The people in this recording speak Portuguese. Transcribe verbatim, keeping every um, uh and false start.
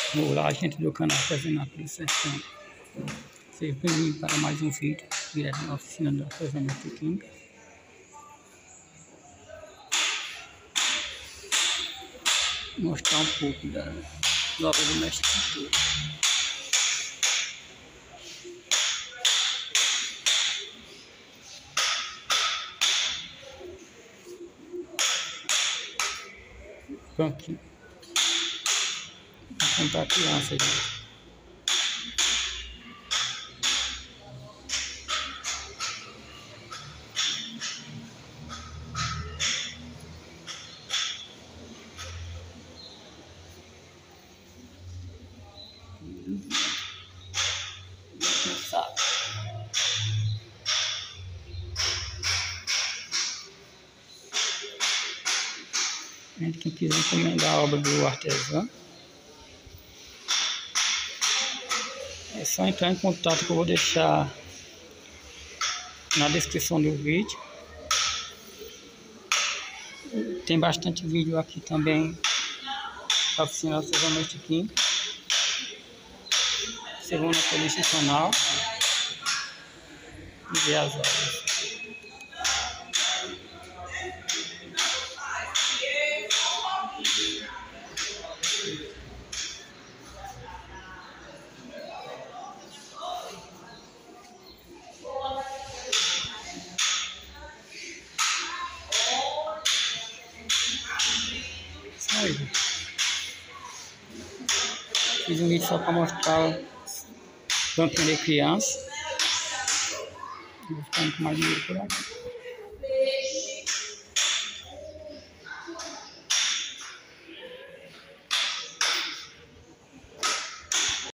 Olá, gente do canal Artesanato do Sertão. Seja bem-vindo para mais um vídeo direto da oficina do Artesanato King. Mostrar um pouco da obra do mestre pintor. Banquinho. Vou contar a criança aqui. Quem quiser encomendar a obra do artesão, é só entrar em contato que eu vou deixar na descrição do vídeo. Tem bastante vídeo aqui também da oficina do Artesanato King. Segunda polícia nacional e ver as obras. Aí, fiz um vídeo só para mostrar o banquinho de criança. Vou ficar com mais dinheiro por aqui.